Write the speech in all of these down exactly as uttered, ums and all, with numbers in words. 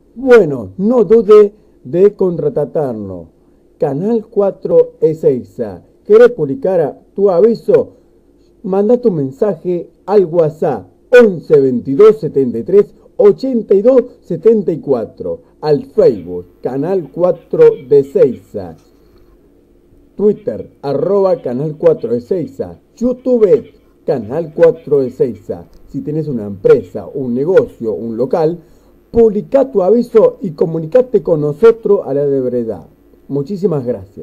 Bueno, no dude de contratarnos. Canal cuatro Ezeiza. ¿Querés publicar tu aviso? Manda tu mensaje al WhatsApp once veintidós setenta y tres ochenta y dos setenta y cuatro, al Facebook Canal cuatro de Ezeiza, Twitter arroba Canal cuatro Ezeiza, YouTube Canal cuatro Ezeiza. Si tenés una empresa, un negocio, un local, publica tu aviso y comunicate con nosotros a la de brevedad. Muchísimas gracias.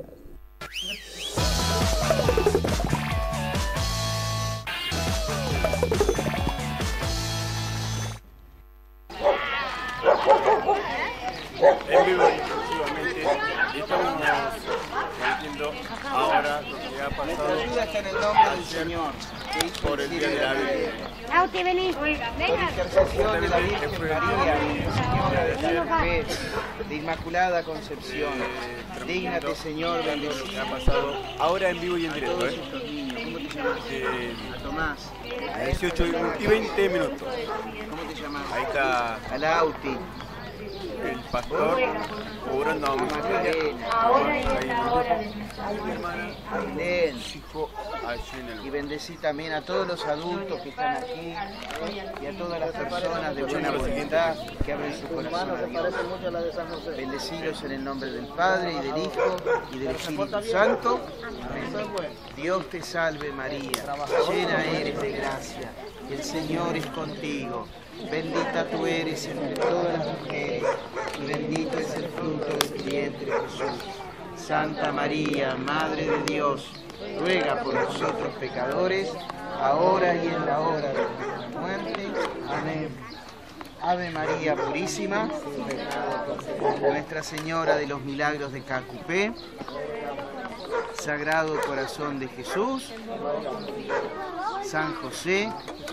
En vivo y exclusivamente estamos transmitiendo ahora lo que ha pasado. La ayuda está en el nombre del Señor, por el día de la Virgen. Lauti, vení. Por intercesión de la Virgen María, Señora de la Fe, de Inmaculada Concepción. Dígnate, Señor, bendecir lo que ha pasado ahora en vivo y en a directo. todos ¿eh? estos niños. ¿Cómo te llamas? Eh, A Tomás. a dieciocho y veinte minutos. ¿Cómo te llamas? Ahí está A Lauti. el pastor orando a Magdalena. Ahora y en la hora de mi hermana, A Belén. su hijo allí en Y el bendecí también a todos los adultos que están aquí y a todas las personas de buena voluntad que abren su corazón a Dios. Bendecidos en el nombre del Padre y del Hijo y del Espíritu Santo. Amén. Dios te salve María, llena eres de gracia, y el Señor es contigo. Bendita tú eres entre todas las mujeres y bendito es el fruto de tu vientre Jesús. Santa María, Madre de Dios, ruega por nosotros pecadores, ahora y en la hora de nuestra muerte. Amén. Ave María Purísima, Nuestra Señora de los Milagros de Cacupé, Sagrado Corazón de Jesús, San José,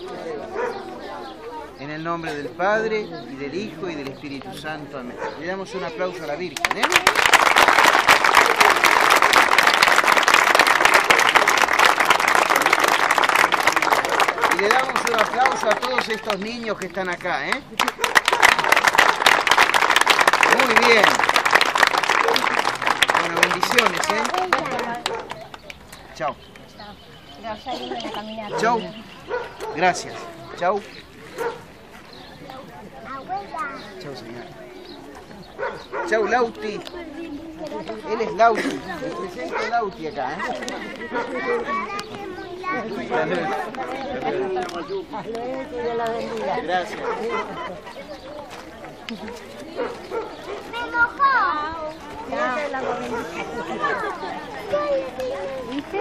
en el nombre del Padre, y del Hijo, y del Espíritu Santo. Amén. Le damos un aplauso a la Virgen, ¿eh? Y le damos un aplauso a todos estos niños que están acá, ¿eh? Muy bien. Bueno, bendiciones, ¿eh? Chao. Chau. Gracias. Chau. Chau, señora. Chau, Lauti. Él es Lauti. Les presento a Lauti acá, ¿eh? Gracias. Me enojó. ¿Viste?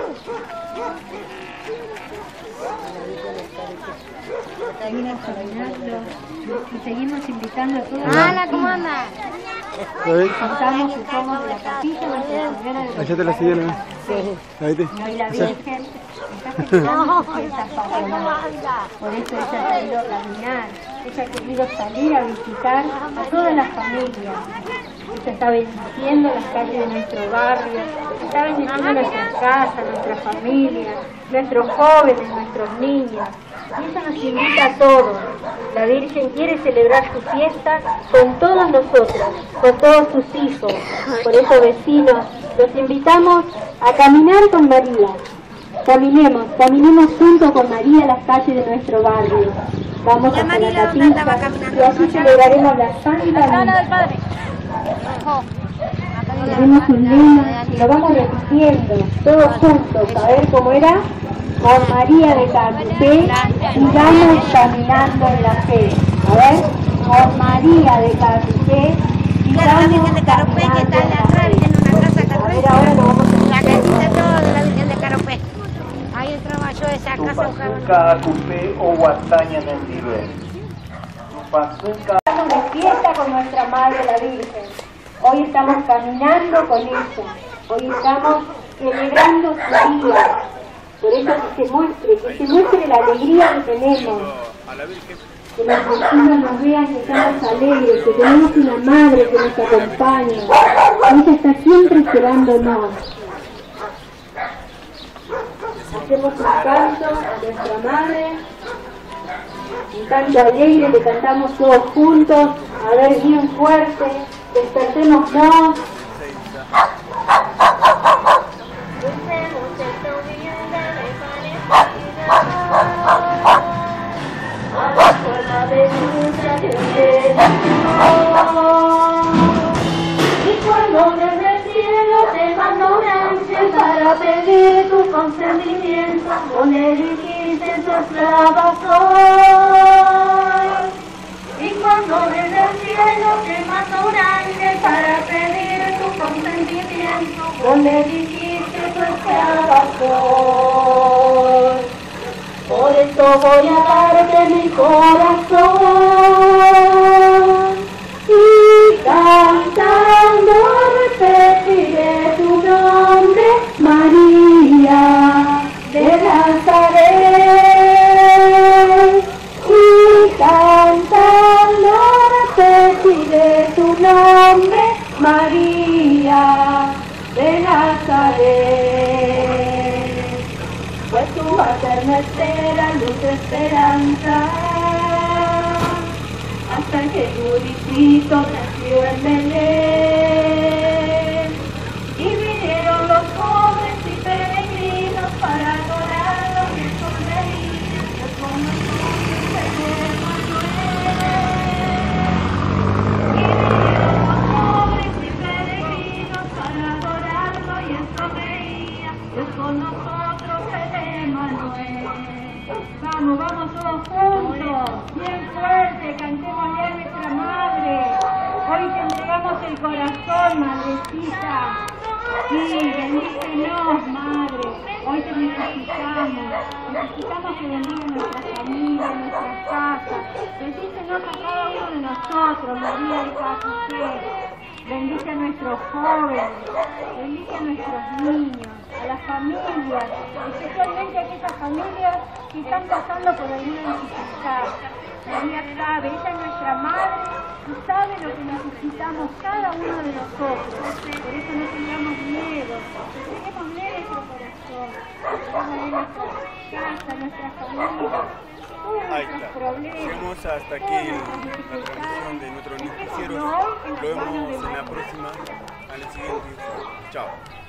Seguimos caminando y seguimos invitando a todos. Hola, ¿cómo andas? Contamos y somos de la capilla Nuestra Señora de los Allá te la siguen, ¿eh? Sí. Ahí te. No, y la Virgen está festejando fiestas patronales. Por eso ella ha querido caminar, ella ha querido salir a visitar a todas las familias. Ella está bendiciendo las calles de nuestro barrio, está bendiciendo nuestras casas, nuestras familias, nuestros jóvenes, nuestros niños. Y ella nos invita a todos. La Virgen quiere celebrar su fiesta con todos nosotros, con todos sus hijos. Por eso, vecinos, los invitamos a caminar con María. Caminemos, caminemos junto con María las calles de nuestro barrio. Vamos hasta la capilla y así celebraremos la Santa Misa. Tenemos un lema y lo vamos repitiendo todos juntos, a ver cómo era. Con María de Cacupé, sigamos caminando en la fe. A ver, con María de Cacupé, La Virgen de Caropé, que está en la atrás, tiene una casa Caropé. A ver, ahora lo vamos a La casita todo de la Virgen de Caropé. Ahí trabajó esa casa. Cacupé o Guataña en el nivel. Estamos de fiesta con nuestra Madre la Virgen. Hoy estamos caminando con ella. Hoy estamos celebrando su día. Por eso que se muestre, que se muestre la alegría que tenemos. a la Virgen. Que los vecinos nos vean que estamos alegres, que tenemos una madre que nos acompaña. Ella está siempre esperándonos. Hacemos un canto a nuestra madre, un canto alegre que cantamos todos juntos. A ver, bien fuerte, despertémonos. Y cuando desde el cielo te mando un ángel para pedir tu consentimiento, no le dijiste su esclava soy. Y cuando desde el cielo te mando un ángel para pedir tu consentimiento, no le dijiste su esclava soy. Por eso voy a darte mi corazón y cantando repetiré tu nombre, María de Nazaret. Y cantando repetiré tu nombre, María de Nazaret. Pues tu materna espera, luz de esperanza, hasta que Judicito nació en Belén. Y vinieron los jóvenes y peregrinos para adorarlo y sonreír, con nosotros el Emmanuel. Y vinieron los jóvenes y peregrinos para adorarlo y sonreír, con nosotros el Emmanuel. Vamos, vamos todos juntos, bien fuerte, cantemos a nuestra madre. Hoy te entregamos el corazón, madrecita. Sí, bendícenos, madre. Hoy te necesitamos. Necesitamos que bendiga nuestra familia, nuestras casas. Bendícenos a cada uno de nosotros, María de José. Bendice a nuestros jóvenes, bendice a nuestros niños, a las familias, especialmente a aquellas familias que están pasando por alguna dificultad. María sabe, ella es nuestra madre y sabe lo que necesitamos cada uno de nosotros. Por eso no tengamos miedo, entreguémosle nuestro corazón, entreguémosle nuestra casa, nuestra familia. Ahí está. Llegamos hasta aquí la transmisión de nuestros noticieros. Lo vemos en la próxima, a la siguiente. Chao.